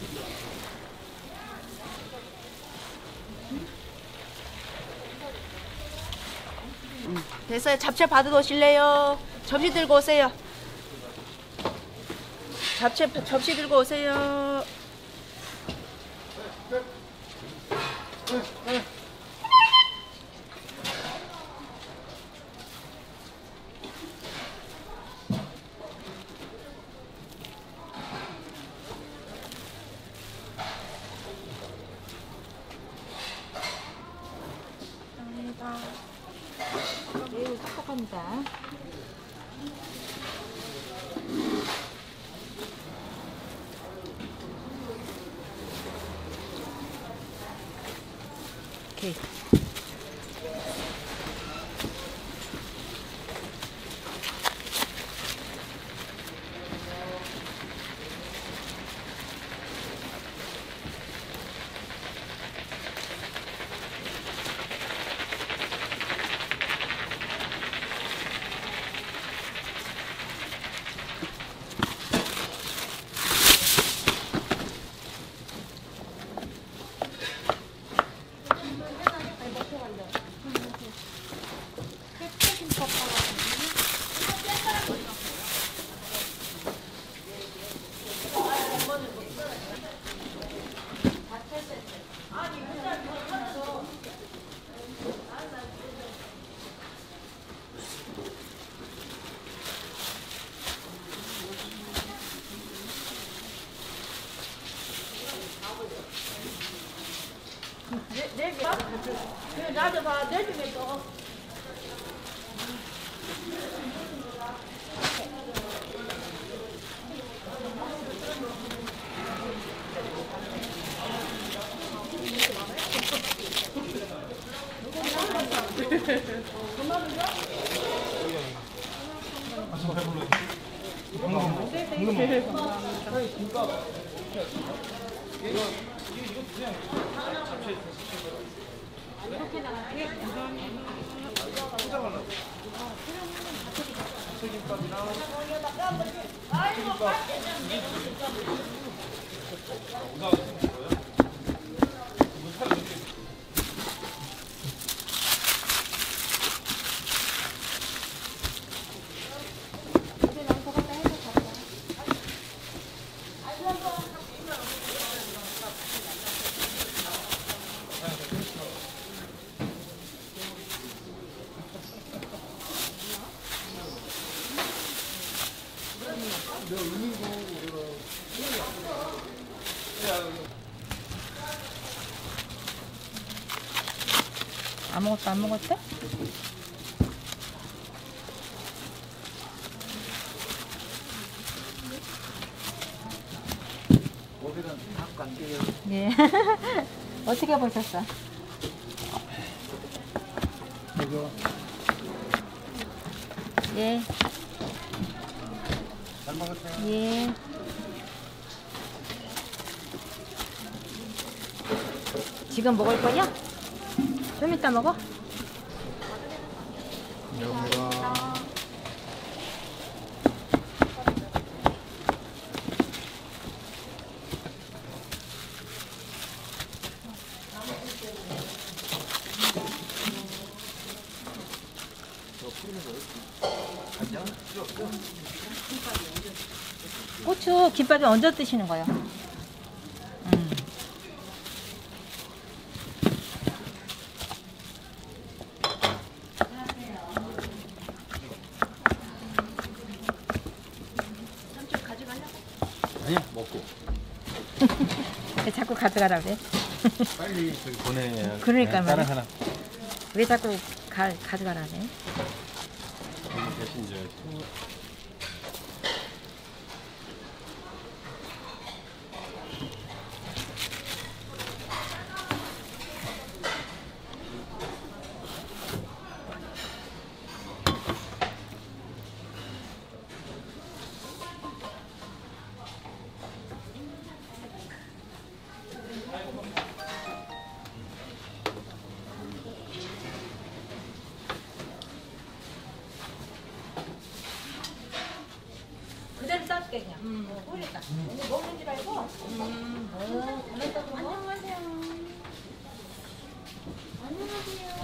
됐어요. 잡채 받아 오실래요? 접시 들고 오세요. 접시 들고 오세요. 매우 촉촉합니다. 오케이. 나도 봐, 내주면 또. 아무것도 안 먹었대? 예. 어떻게 보셨어? 이거 예. 잘 먹었어요. 예. 지금 먹을 거냐? 좀 이따 먹어? 감사합니다. 고추 김밥에 얹어 드시는 거요. 아니야, 먹고. 왜 자꾸 가져가라 그래? 빨리 저기 보내야. 그러니까 다른 말이야. 하나. 왜 자꾸 가져가라 그래? 여기 대신 저 줄게 그냥. 모르겠다. 근데 먹는 줄 알고. 잘했다 그러고. 안녕하세요. 안녕하세요.